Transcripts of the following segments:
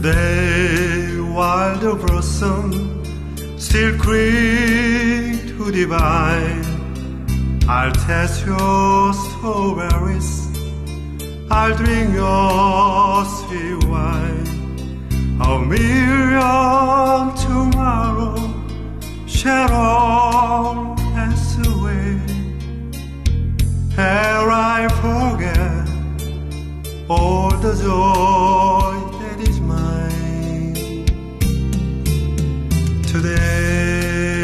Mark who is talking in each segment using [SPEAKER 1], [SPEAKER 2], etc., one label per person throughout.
[SPEAKER 1] Today, while the blossom still cling to the vine, I'll taste your strawberries, I'll drink your sweet wine. A million tomorrow shall all pass away, ere I forget all the joy that is mine. Today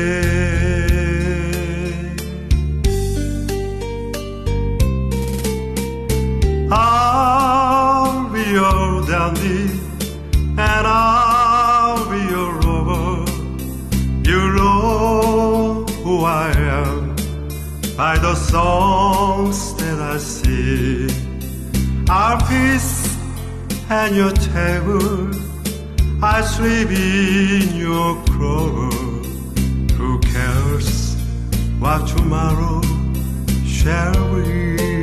[SPEAKER 1] I'll be your dandy and I'll be your lover. You know who I am by the songs that I sing. I'll feast at your table, I sleep in your clover. Who cares what tomorrow shall bring?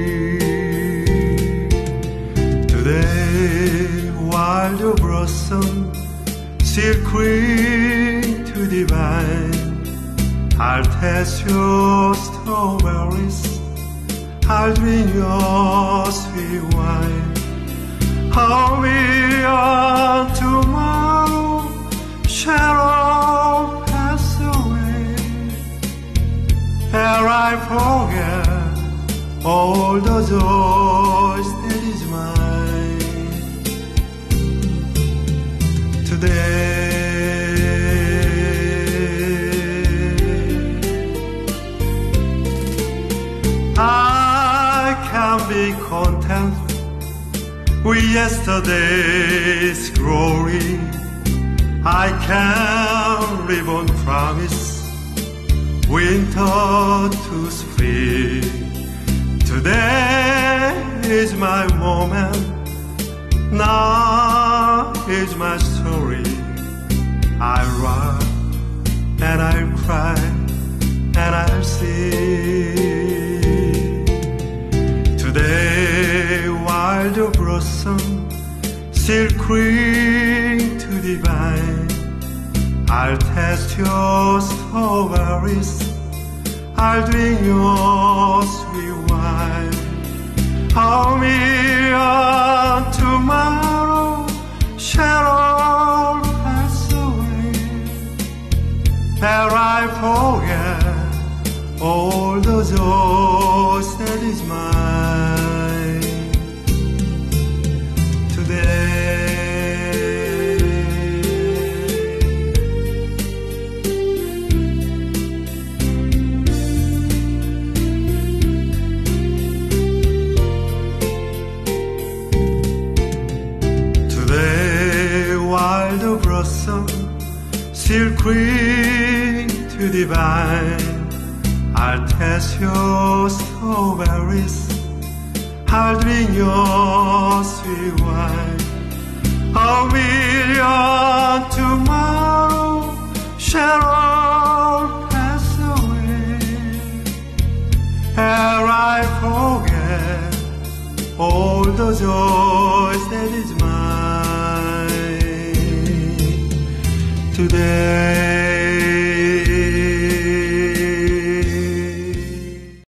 [SPEAKER 1] Today, while the blossom still cling to the vine, I'll taste your strawberries, I'll drink your sweet wine. A million tomorrow shall all pass away, ere I forget all the joys that is mine. Today I can be content with yesterday's glory. I can live on promise, winter to spring. Today is my moment, now is my story. I rock and I cry and I sing. Today, while the blossom still cling to the vine, I'll taste your strawberries, I'll drink your sweet wine. A million tomorrow shall all pass away, ere I forget all the joys that is mine. Today while the blossom still cling to the vine, I'll taste your strawberries, I'll drink your sweet wine. A million tomorrow shall all pass away, ere I forget all the joys that is mine. Today